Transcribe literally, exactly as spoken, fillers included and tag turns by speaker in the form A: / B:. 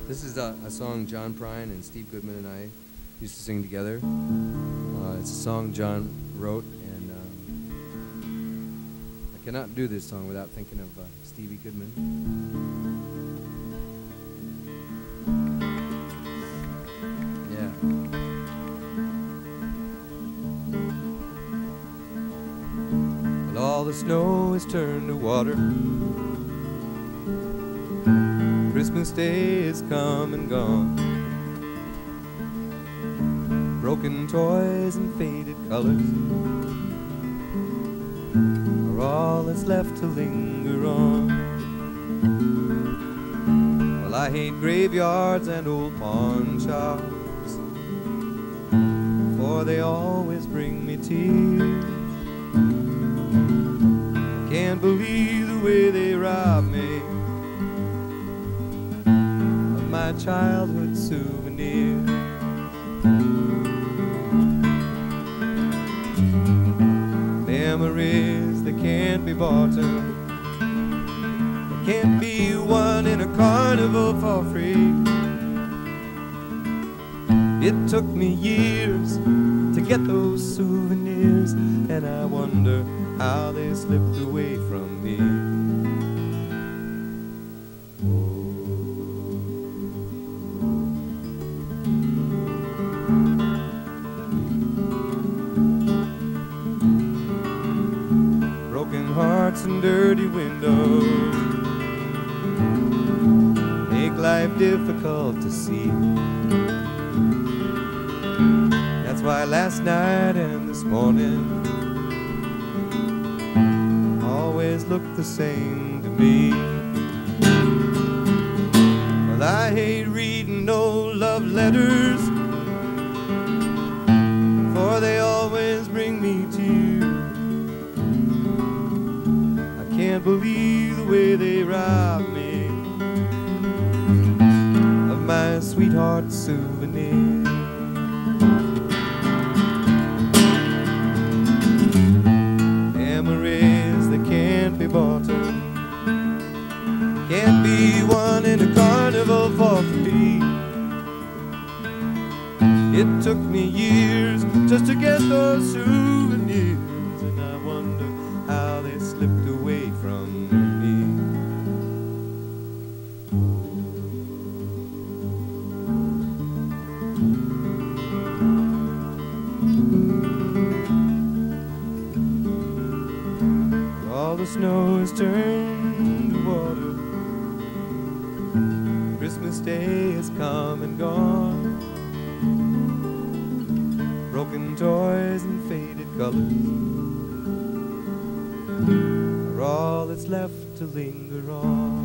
A: This is a, a song John Prine and Steve Goodman and I used to sing together. Uh, it's a song John wrote, and um, I cannot do this song without thinking of uh, Stevie Goodman. Yeah. Well, all the snow has turned to water. Christmas Day is come and gone. Broken toys and faded colors are all that's left to linger on. Well, I hate graveyards and old pawn shops, for they always bring me tears. I can't believe the way they rob me of my childhood souvenir. Memories that can't be bought, they can't be won in a carnival for free. It took me years to get those souvenirs, and I wonder how they slipped away from me. Broken hearts and dirty windows make life difficult to see. That's why last night and this morning always look the same to me. Well, I hate reading no love letters, for they always bring me tears. I can't believe the way they rob me of my sweetheart's souvenir. Memories that can't be bought, can't be won in a carnival for free. It took me years just to get those souvenirs, and I wonder how they slipped away from me. All the snow has turned to water. Christmas Day has come and gone. Broken toys and faded colors are all that's left to linger on.